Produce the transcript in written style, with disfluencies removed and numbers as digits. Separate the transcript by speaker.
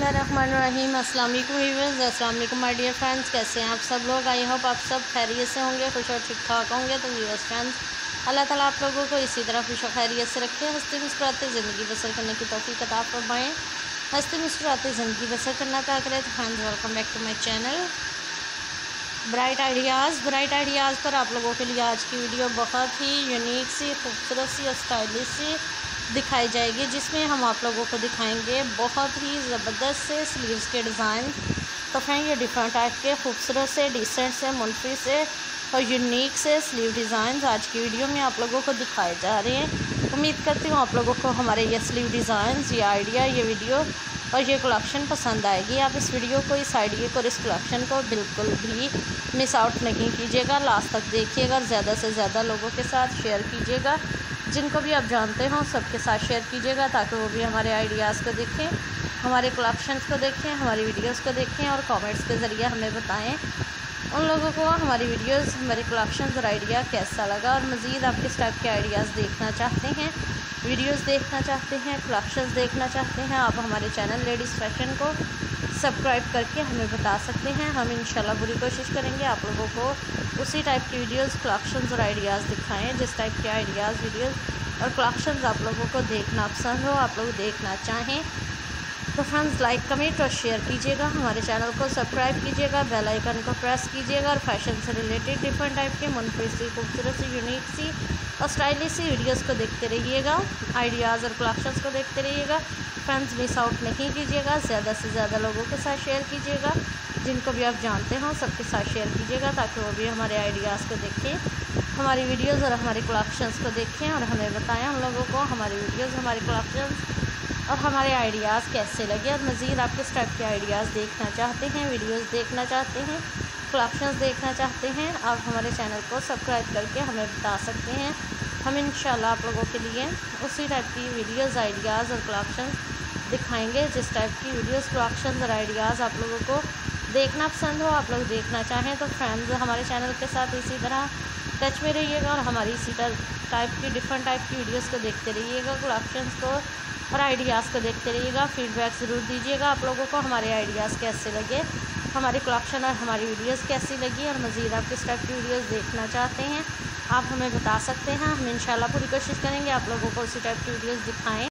Speaker 1: बिस्मिल्लाहिर्रहमानिर्रहीम। अस्सलाम वालेकुम व्यूअर्स, अस्सलाम वालेकुम माय डियर फ्रेंड्स। कैसे हैं आप सब लोग? आई होप आप सब खैरियत से होंगे, खुश और ठीक ठाक होंगे। तो व्यूअर्स फ्रेंड्स, अल्लाह ताला आप लोगों को इसी तरह खुश और खैरियत से रखे, हंसते मुस्कुराते ज़िंदगी बसर करने की तौफीक अता फरमाएं। हंसते मुस्कुराते ज़िंदगी बसर करना तय करें। तो friends, welcome back to my channel bright ideas पर आप लोगों के लिए आज की वीडियो बहुत ही यूनिक सी, खूबसूरत सी और स्टाइलिश सी दिखाई जाएगी, जिसमें हम आप लोगों को दिखाएंगे बहुत ही ज़बरदस्त से स्लीव्स के डिज़ाइन। तो फ्रेंड, ये डिफरेंट टाइप के खूबसूरत से, डिसेंट से, मुनफी से और यूनिक से स्लीव डिज़ाइन आज की वीडियो में आप लोगों को दिखाए जा रहे हैं। उम्मीद करती हूँ आप लोगों को हमारे ये स्लीव डिज़ाइन, ये आइडिया, ये वीडियो और ये कलेक्शन पसंद आएगी। आप इस वीडियो को, इस आइडिया को, इस कलेक्शन को बिल्कुल भी मिस आउट नहीं कीजिएगा। लास्ट तक देखिएगा और ज़्यादा से ज़्यादा लोगों के साथ शेयर कीजिएगा। जिनको भी आप जानते हो सबके साथ शेयर कीजिएगा, ताकि वो भी हमारे आइडियाज़ को देखें, हमारे कलेक्शंस को देखें, हमारी वीडियोस को देखें और कमेंट्स के ज़रिए हमें बताएं उन लोगों को हमारी वीडियोस, हमारे कलेक्शंस और आइडिया कैसा लगा। और मज़ीद आप किस टाइप के आइडियाज़ देखना चाहते हैं, वीडियोस देखना चाहते हैं, कलेक्शंस देखना चाहते हैं, आप हमारे चैनल लेडीज़ फैशन को सब्सक्राइब करके हमें बता सकते हैं। हम इंशाल्लाह पूरी कोशिश करेंगे आप लोगों को उसी टाइप की वीडियोस, कलेक्शंस और आइडियाज़ दिखाएं, जिस टाइप के आइडियाज़, वीडियोस और कलेक्शंस आप लोगों को देखना पसंद हो, आप लोग देखना चाहें। तो फ्रेंड्स, लाइक, कमेंट और शेयर कीजिएगा, हमारे चैनल को सब्सक्राइब कीजिएगा, बेल आइकन को प्रेस कीजिएगा और फैशन से रिलेटेड डिफरेंट टाइप के मुनफरद सी, खूबसूरत सी, यूनिक सी और स्टाइलिश सी वीडियोस को देखते रहिएगा, आइडियाज़ और कलेक्शंस को देखते रहिएगा। फ्रेंड्स, मिस आउट नहीं कीजिएगा, ज़्यादा से ज़्यादा लोगों के साथ शेयर कीजिएगा। जिनको भी आप जानते हो सबके साथ शेयर कीजिएगा, ताकि वो भी हमारे आइडियाज़ को देखें, हमारी वीडियोज़ और हमारे कलेक्शंस को देखें और हमें बताएं उन लोगों को हमारी वीडियोज़, हमारे कलेक्शंस और हमारे आइडियाज़ कैसे लगे। और मज़ीद आप किस टाइप के आइडियाज़ देखना चाहते हैं, वीडियोज़ देखना चाहते हैं, कलेक्शंस देखना चाहते हैं, आप हमारे चैनल को सब्सक्राइब करके हमें बता सकते हैं। हम इंशाल्लाह आप लोगों के लिए उसी टाइप की वीडियोज़, आइडियाज़ और कलेक्शंस दिखाएंगे, जिस टाइप की वीडियोज़, कलेक्शंस और आइडियाज़ आप लोगों को देखना पसंद हो, आप लोग देखना चाहें। तो फ्रेंड्स, हमारे चैनल के साथ इसी तरह टच में रहिएगा और हमारी इसी टाइप की, डिफरेंट टाइप की वीडियोस को देखते रहिएगा, कलेक्शंस को और आइडियाज़ को देखते रहिएगा। फीडबैक ज़रूर दीजिएगा आप लोगों को हमारे आइडियाज़ कैसे लगे, हमारी कलेक्शन और हमारी वीडियोस कैसी लगी। और मज़ीद आप किस टाइप की वीडियोस देखना चाहते हैं, आप हमें बता सकते हैं। हम इंशाल्लाह पूरी कोशिश करेंगे आप लोगों को उसी टाइप की वीडियोस दिखाएं।